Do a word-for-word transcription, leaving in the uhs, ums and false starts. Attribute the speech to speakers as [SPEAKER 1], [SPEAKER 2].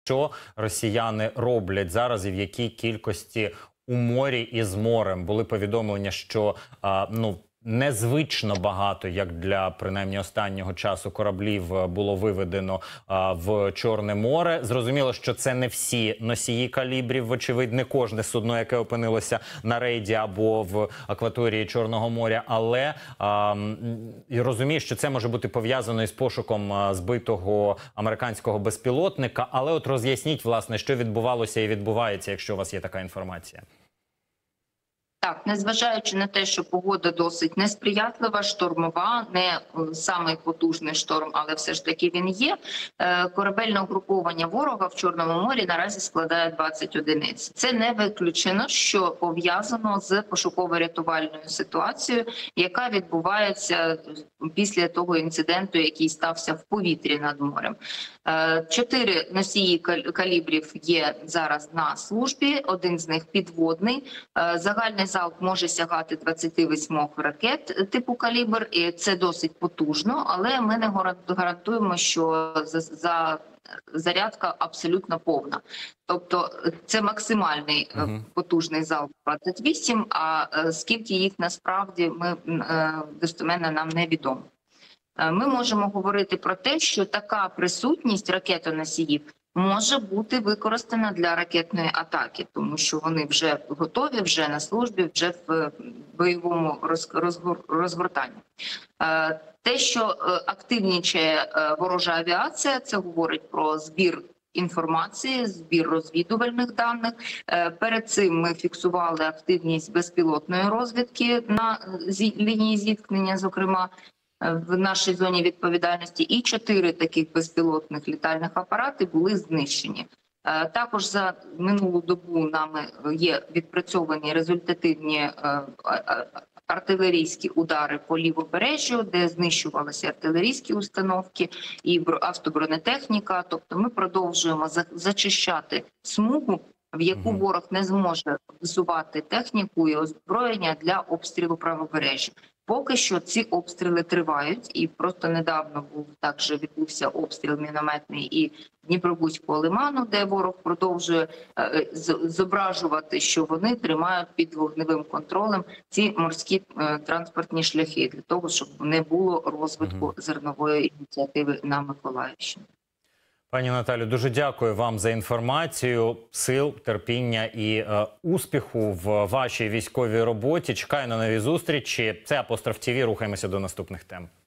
[SPEAKER 1] Що росіяни роблять зараз і в якій кількості у морі і з морем? Були повідомлення, що а, ну, незвично багато, як для, принаймні, останнього часу кораблів було виведено а, в Чорне море. Зрозуміло, що це не всі носії калібрів, вочевидь, не кожне судно, яке опинилося на рейді або в акваторії Чорного моря, але а, і розумію, що це може бути пов'язано із пошуком а, збитого американського безпілотника, але от роз'ясніть, власне, що відбувалося і відбувається, якщо у вас є така інформація.
[SPEAKER 2] Так, незважаючи на те, що погода досить несприятлива, штормова, не самий потужний шторм, але все ж таки він є, корабельне угруповання ворога в Чорному морі наразі складає двадцять одиниць. Це не виключено, що пов'язано з пошуково-рятувальною ситуацією, яка відбувається після того інциденту, який стався в повітрі над морем. Чотири носії калібрів є зараз на службі, один з них підводний. Загальний залп може сягати двадцяти восьми ракет типу «Калібр», і це досить потужно, але ми не гарантуємо, що за зарядка абсолютно повна. Тобто це максимальний uh-huh. потужний залп двадцять вісім, а скільки їх насправді ми достеменно нам невідомо. Ми можемо говорити про те, що така присутність ракетоносіїв може бути використана для ракетної атаки, тому що вони вже готові, вже на службі, вже в бойовому розгортанні. Те, що активнічає ворожа авіація, це говорить про збір інформації, збір розвідувальних даних. Перед цим ми фіксували активність безпілотної розвідки на лінії зіткнення, зокрема, в нашій зоні відповідальності, і чотири таких безпілотних літальних апарати були знищені. Також за минулу добу нами є відпрацьовані результативні артилерійські удари по лівобережжю, де знищувалися артилерійські установки і автобронетехніка. Тобто ми продовжуємо зачищати смугу, в яку ворог не зможе висувати техніку і озброєння для обстрілу правобережжя. Поки що ці обстріли тривають, і просто недавно був також відбувся обстріл мінометний і Дніпробузького лиману, де ворог продовжує е, зображувати, що вони тримають під вогневим контролем ці морські е, транспортні шляхи для того, щоб не було розвитку угу. зернової ініціативи на Миколаївщині.
[SPEAKER 1] Пані Наталю, дуже дякую вам за інформацію, сил, терпіння і е, успіху в вашій військовій роботі. Чекаю на нові зустрічі. Це Апостроф ТІВІ. Рухаємося до наступних тем.